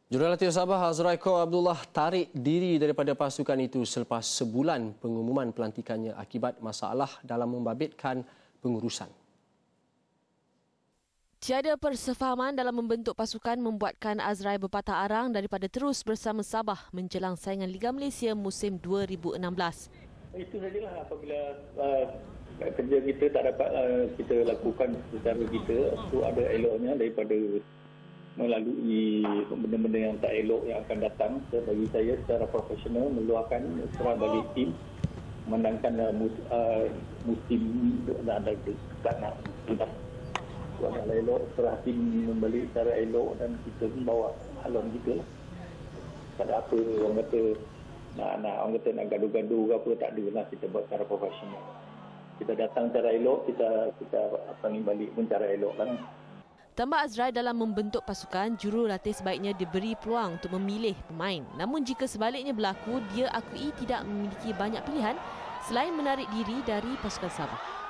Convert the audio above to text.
Jurulatih Sabah Azraiko Abdullah tarik diri daripada pasukan itu selepas sebulan pengumuman pelantikannya akibat masalah dalam membabitkan pengurusan. Tiada persefahaman dalam membentuk pasukan membuatkan Azrai berpatah arang daripada terus bersama Sabah menjelang saingan Liga Malaysia musim 2016. Itu sajalah apabila kerja kita tak dapat kita lakukan secara kita, itu ada eloknya daripada melalui benda-benda yang tak elok yang akan datang. Bagi saya secara profesional meluahkan serah balik tim menangkan musim dan ada kerana sudah kalau elok serah tim membalik secara elok dan kita bawa halon kita lah. Tak ada apa orang kata nak gaduh-gaduh ke apa, tak ada lah. Kita buat secara profesional. Kita datang secara elok, kita balik pun secara elok kan. Tambah Azrai dalam membentuk pasukan, jurulatih sebaiknya diberi peluang untuk memilih pemain. Namun jika sebaliknya berlaku, dia akui tidak memiliki banyak pilihan selain menarik diri dari pasukan Sabah.